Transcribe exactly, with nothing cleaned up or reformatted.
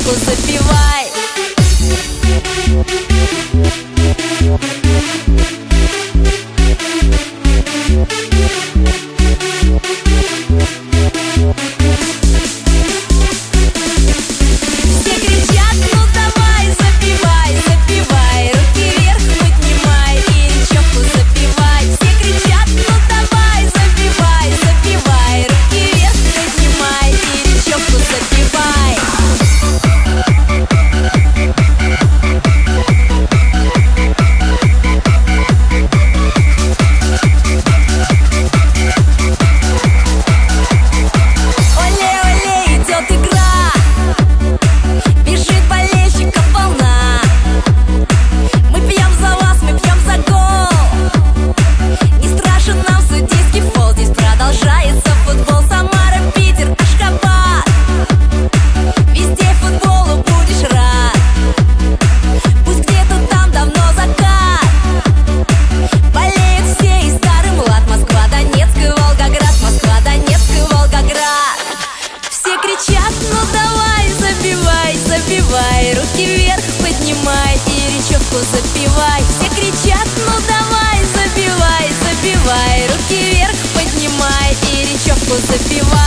речевку запивай. Все кричат: ну давай, запивай, запивай, руки вверх поднимай и речевку запивай. Все кричат: ну давай, запивай, запивай, руки вверх поднимай и речевку запивай. Оле-оле, идет игра, бежит болельщиков волна. Мы пьем за вас, мы пьем за гол. Не страшен нам судейский фол. Здесь продолжается футбол. Самара, Питер, Ашхабад. Везде футболу будешь рад. Пусть где-то там давно закат. Болеют все, и старый млад. Москва, Донецк и Волгоград. Москва, Донецк и Волгоград. Все кричат: ну давай, забивай, забивай, руки вверх поднимай и речевку запивай. Все кричат: ну давай, забивай, забивай, руки вверх поднимай и речевку запивай.